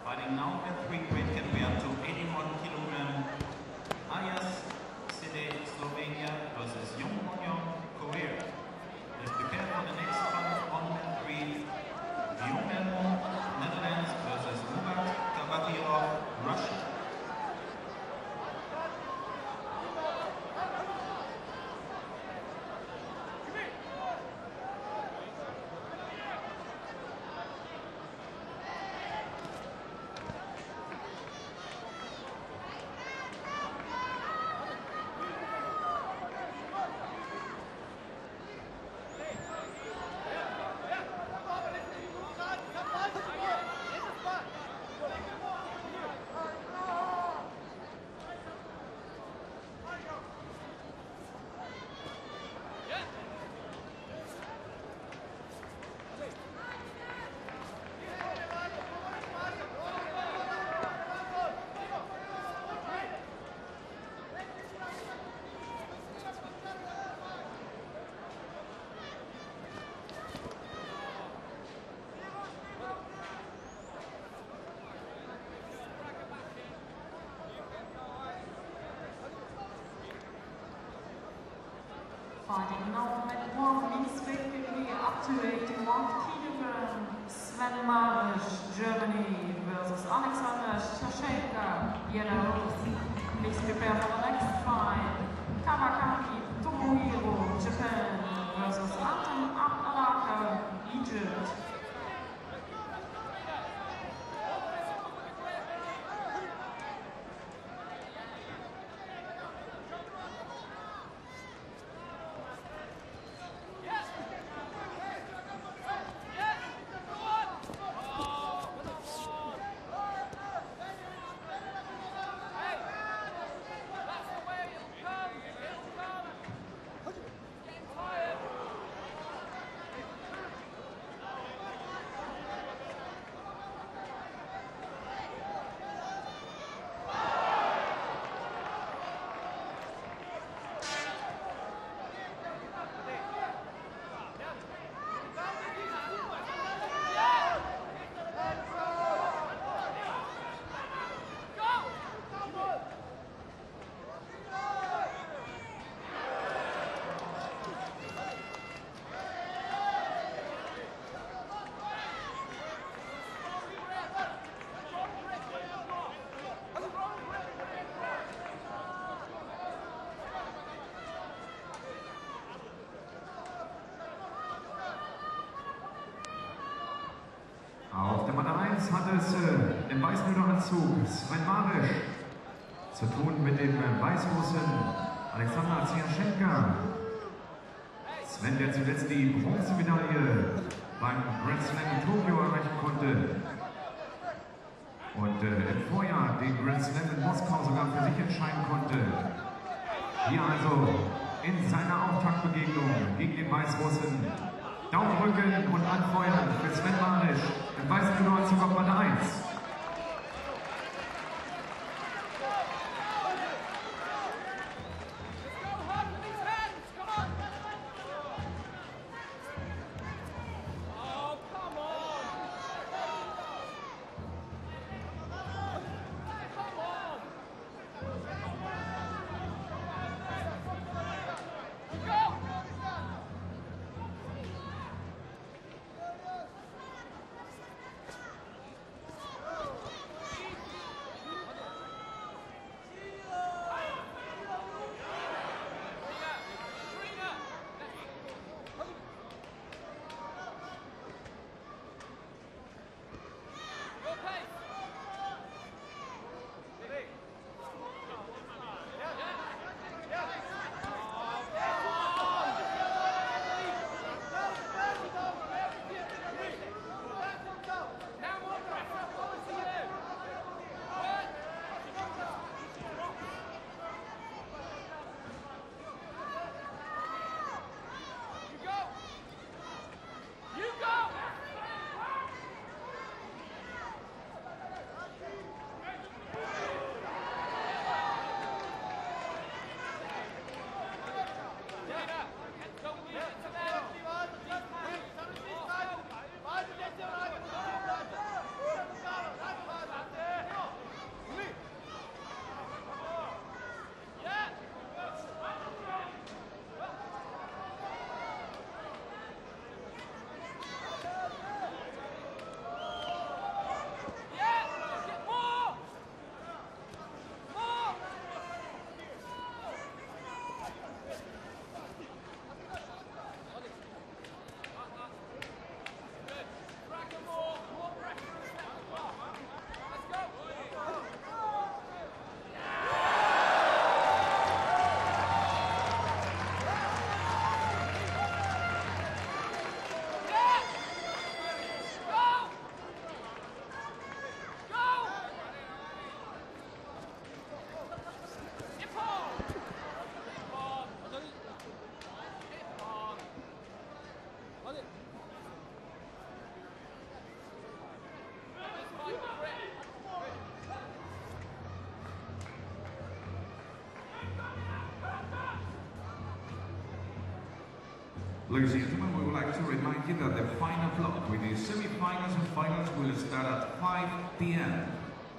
Fighting now at 3 weight category up to 81 kilogram. Ayas Sede, Slovenia versus Jung Won-young, Korea. Let's prepare for the next fight on mat 3. Byung Elmo, Netherlands versus Murat Tabakirov, Russia. Fighting now at 1 mixed weight category up to 81 kilogram. Sven Marisch, Germany versus Alexander Shashenka, Belarus. Please prepare for the next fight. Kawakami Tomohiro, Japan versus Anton Abdalaka, Egypt. Auf der Matte 1 hat es im weißen Hüteranzug Sven Marisch zu tun mit dem Weißrussen Alexander Ziaschenka. Sven, der zuletzt die Bronzemedaille beim Grand Slam in Tokio erreichen konnte und im Vorjahr den Grand Slam in Moskau sogar für sich entscheiden konnte. Hier also in seiner Auftaktbegegnung gegen den Weißrussen. Daumen drücken und anfeuern für Sven Marisch im weißen Hüteranzug auf Matte 1. Ladies and gentlemen, we would like to remind you that the final block with the semi-finals and finals will start at 5 p.m.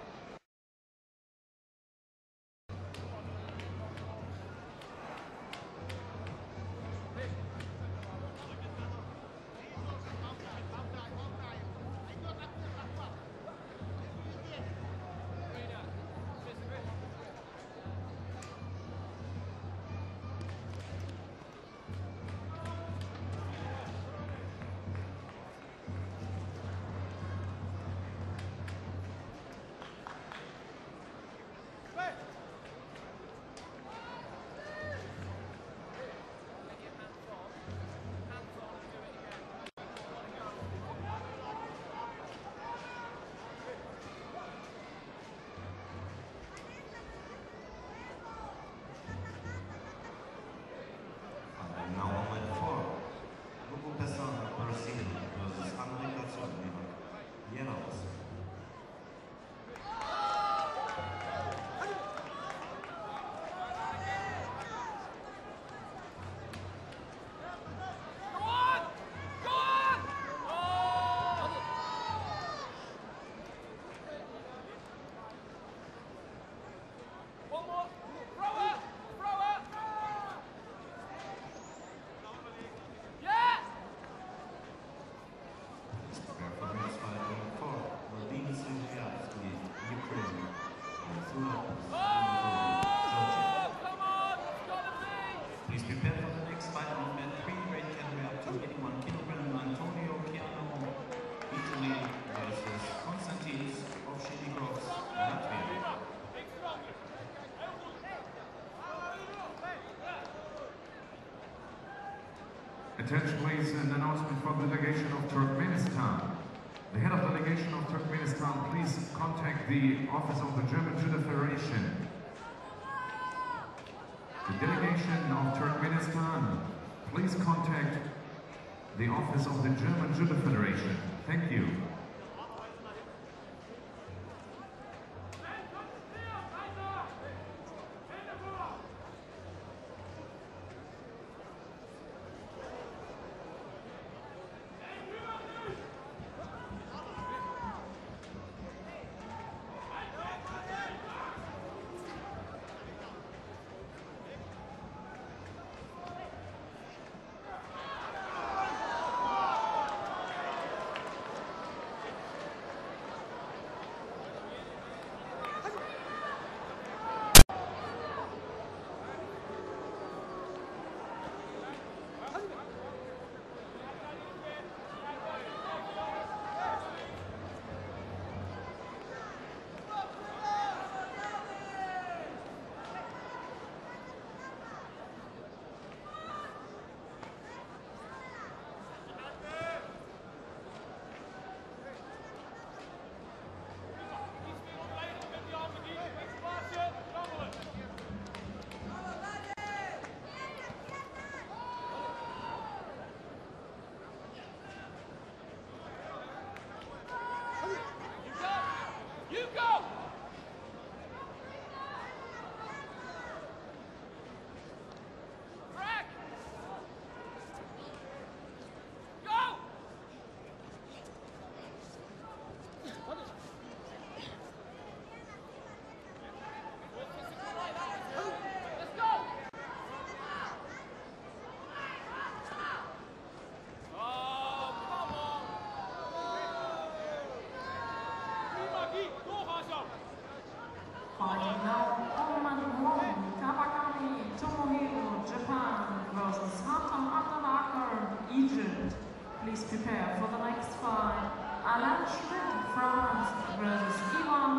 Please prepare for the next fight on mat 3, weight category up to 81 kg. Antonio Chiano, Italy versus Konstantinos Ovshinnikovs, Latvia. Attention please, an announcement from the delegation of Turkmenistan. The head of delegation of Turkmenistan, please contact the office of the German Judo Federation. The delegation of Turkmenistan, please contact the office of the German Judo Federation. Thank you. Fighting now, Oman Wong, Kawakami Tomohiro, Japan versus Hatem Abdelakar, Egypt. Please prepare for the next fight. Alain Schmidt, France versus Ivan